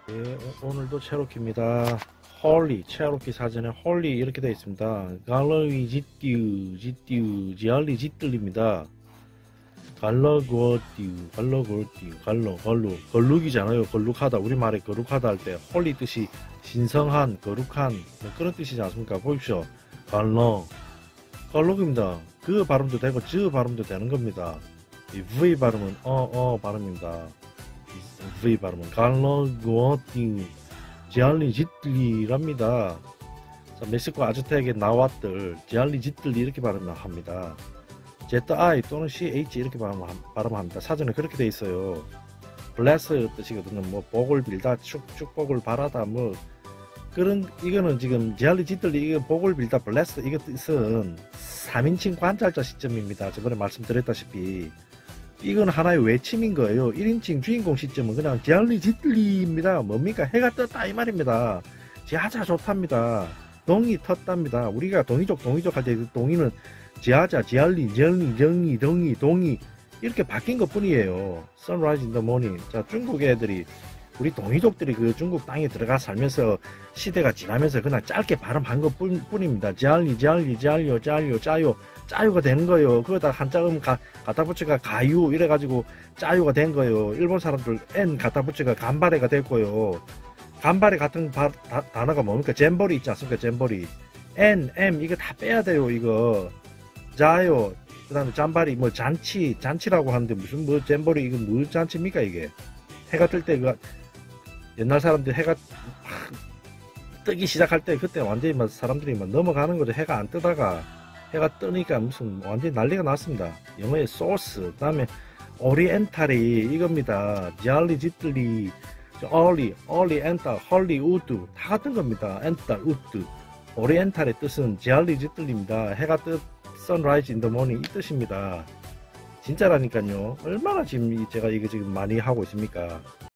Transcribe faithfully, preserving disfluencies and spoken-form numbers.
예, 오- 오늘도 체로키입니다. 홀리, 체로키 사전에 홀리 이렇게 되어 있습니다. 갈러위 짓띠우, 짓띠우, 지알리 짓들립니다. 갈러고띠우, 갈러고띠우, 갈러, 걸루, 걸룩이잖아요. 걸룩하다. 우리말에 거룩하다 할 때 홀리 뜻이 신성한, 거룩한 뭐 그런 뜻이지 않습니까? 보십시오. 갈러, 걸룩입니다. 그 발음도 되고 저 발음도 되는 겁니다. 이 V 발음은 어, 어 발음입니다. V 발음은 갈러고띠우, 지알리 짓들리랍니다. 멕시코 아즈텍의 나와들 지알리 짓들리 이렇게 발음합니다. 제트-I 또는 씨-에이치 이렇게 발음합니다. 사전에 그렇게 돼 있어요. bless 뜻이거든요. 뭐 복을 빌다, 축, 축복을 바라다, 뭐 그런. 이거는 지금 지알리 짓들리 이거 복을 빌다, bless 이거 뜻은 삼인칭 관찰자 시점입니다. 저번에 말씀드렸다시피 이건 하나의 외침인 거예요. 일인칭 주인공 시점은 그냥 지알리 짓들리입니다. 뭡니까? 해가 떴다 이 말입니다. 지하자 좋답니다. 동이 텄답니다. 우리가 동이족 동이족 할 때 동이는 지하자, 지알리, 정리, 정리, 동이, 동이 이렇게 바뀐 것 뿐이에요. Sunrise in the morning. 자, 중국 애들이, 우리 동이족들이 그 중국 땅에 들어가 살면서 시대가 지나면서 그냥 짧게 발음한 것 뿐, 뿐입니다. 지알리, 지알리, 지알리오, 짜요, 짜요, 짜요가 되는 거예요. 그거다 한자음 가, 갖다 붙여가 가유 이래가지고 짜요가 된 거예요. 일본 사람들 N 갖다 붙여가 간바레가 됐고요. 간바레 같은 바, 다, 단어가 뭡니까? 잼버리 있지 않습니까? 잼버리. N, M 이거 다 빼야 돼요. 이거. 자요, 그 다음에 잠바리, 뭐 잔치, 잔치라고 하는데 무슨 뭐 잼버리, 이거 뭐 잔치입니까 이게? 해가 뜰 때 그 옛날 사람들 해가 뜨기 시작할 때 그때 완전히 막 사람들이 막 넘어가는 거죠. 해가 안 뜨다가 해가 뜨니까 무슨 완전히 난리가 났습니다. 영어의 소스, 그 다음에 오리엔탈이 이겁니다. 지알리 짓들리, 얼리, 얼리 엔탈, 헐리우드 다 같은 겁니다. 엔탈, 우드. 오리엔탈의 뜻은 지알리 짓들리입니다. 해가 뜨 Sunrise in the morning 이 뜻입니다. 진짜라니까요. 얼마나 지금 제가 이거 지금 많이 하고 있습니까?